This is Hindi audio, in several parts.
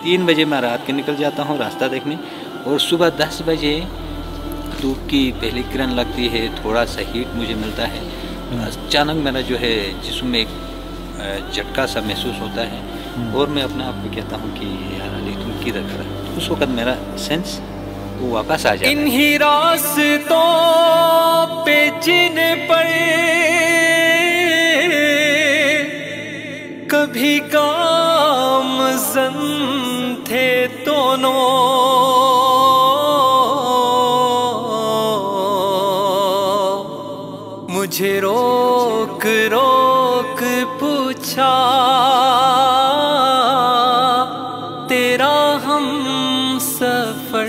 3 बजे मैं रात के निकल जाता हूँ रास्ता देखने, और सुबह 10 बजे धूप की पहली किरण लगती है, थोड़ा सा हीट मुझे मिलता है, अचानक मेरा जो है जिस्म में एक झटका सा महसूस होता है, और मैं अपने आप को कहता हूँ कि यार अली तुम किधर खड़ा है। तो उस वक्त मेरा सेंस वो वापस आ जाता है। इन्हीं रास्तों पे जिन पड़े कभी गामज़न थे दोनों, मुझे रोक रोक पूछा तेरा हम सफर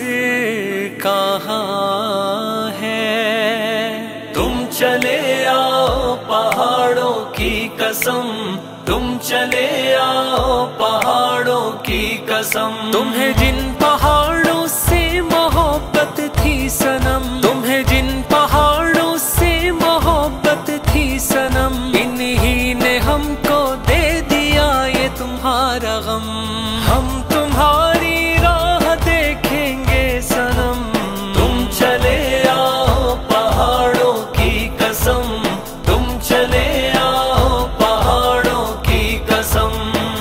कहाँ है। तुम चले आओ पहाड़ों की कसम, तुम चले आओ पहाड़ों की कसम, तुम्हें जिन पहाड़ों से मोहब्बत थी सनम, तुम्हें जिन पहाड़ों से मोहब्बत थी सनम, इन्हीं ने हमको दे दिया ये तुम्हारा गम। हम तुम्हारी राह देखेंगे सनम, तुम चले आओ पहाड़ों की कसम, तुम चले आओ पहाड़ों की कसम।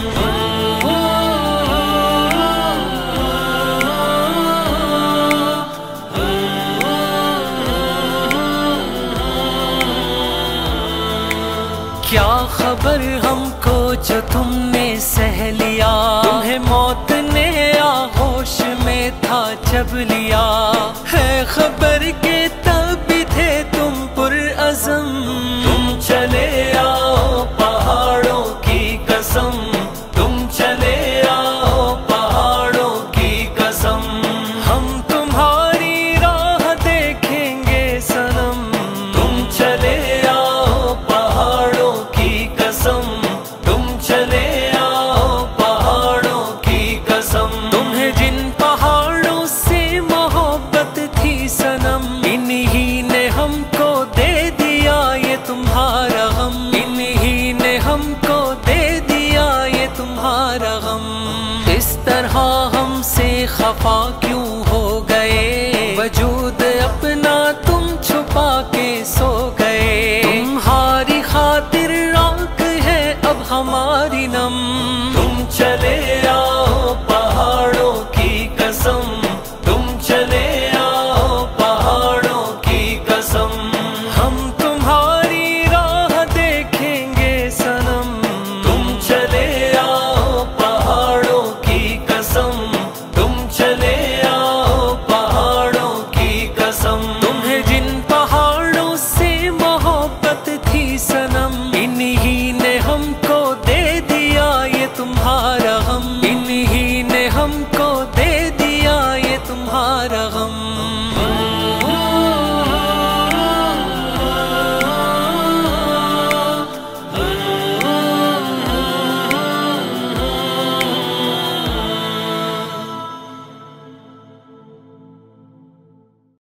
क्या खबर हमको जो तुमने सह लिया, तुम्हें मौत ने आगोश में था जब लिया, है खबर के तब भी थे तुम पुरअज़म, तुम चले आओ पहाड़ों की कसम, तुम चले आओ पहाड़ों की कसम, हम तुम्हारी राह देखेंगे सनम, तुम चले आओ पहाड़ों की कसम, तुम चले आओ पहाड़ों की कसम, तुम्हें जिन पहाड़ों से मोहब्बत थी सनम, इन्हीं ने हमको दे दिया ये तुम्हारा गम, इन्हीं ने हमको दे दिया ये तुम्हारा गम। इस तरह हमसे खफा क्यों हो गए, वजूद अपना तुम छुपा के सो गए, तुम्हारी खातिर राख है अब हमारी नम, तुम चले आओ